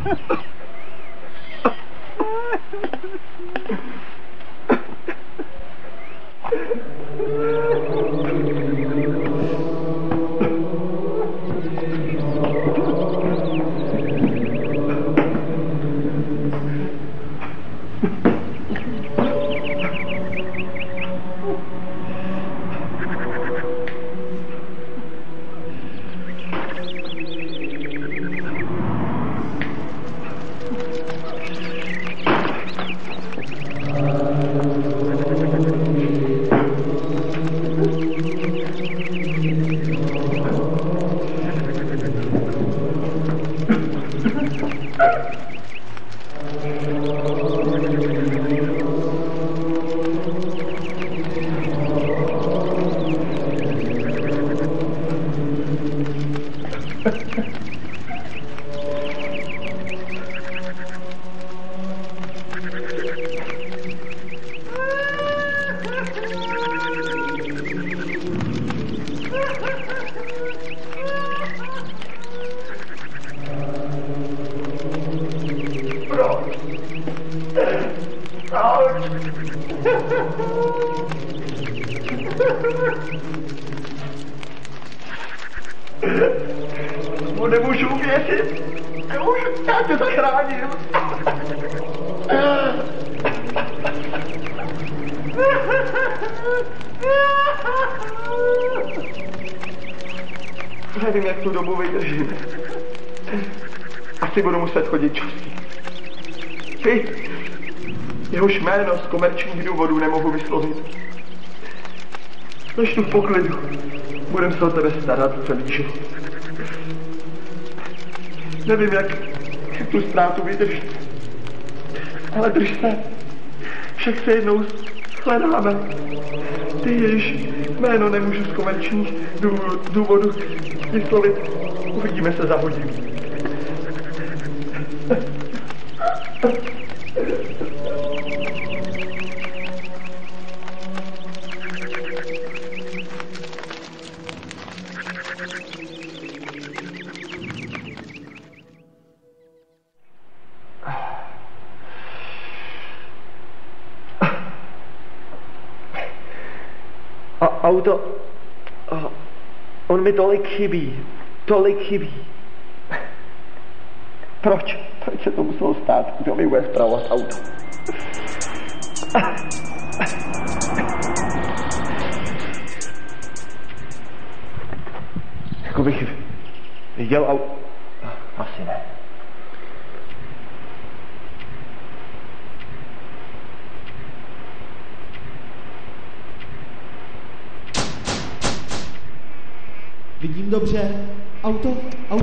Nemůžu uvěřit. Nemůžu, já tě zachránil. Nevím, jak tu dobu vydržím. Asi budu muset chodit častěji. Ty, jehož jméno z komerčních důvodů nemohu vyslovit. Než tu v poklidu, budem se o tebe starat celý život. Nevím, jak tu ztrátu vydržím. Ale drž se. Však se jednou shledáme. Ty, jejíž jméno nemůžu z komerčních důvodů vyslovit. Uvidíme se za hodinu. Auto, on mi tolik chybí. Proč se to muselo stát? Kdo mi bude spravovat auto? Jako bych viděl auto. Asi ne. Vidím dobře. Auto.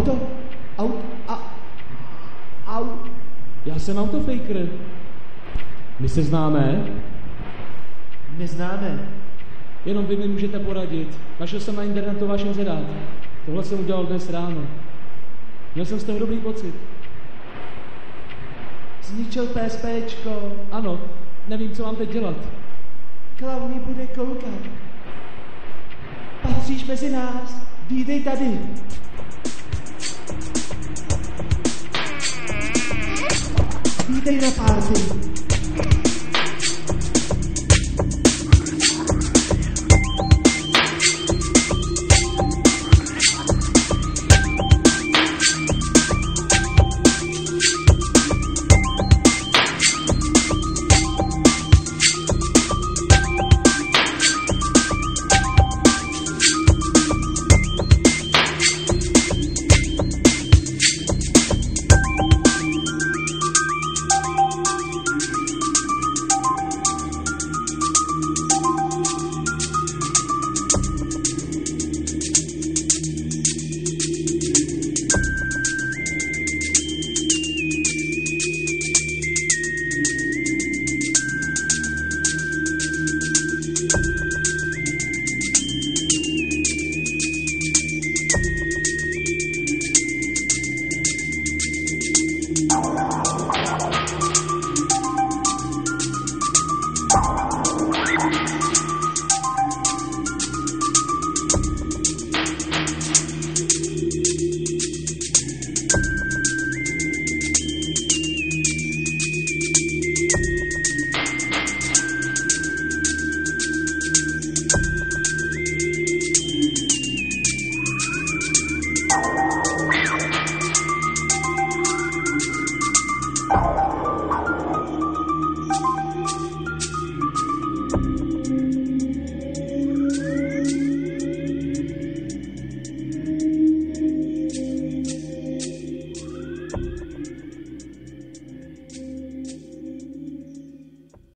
Já jsem autofaker. My se známe? Neznáme. Jenom vy mi můžete poradit. Našel jsem na internetu váš inzerát. Tohle jsem udělal dnes ráno. Měl jsem z toho dobrý pocit. Zničil PSPčko. Ano, nevím, co mám teď dělat. Klauny bude koukat. Patříš mezi nás. Vítej tady. Vítej na párty.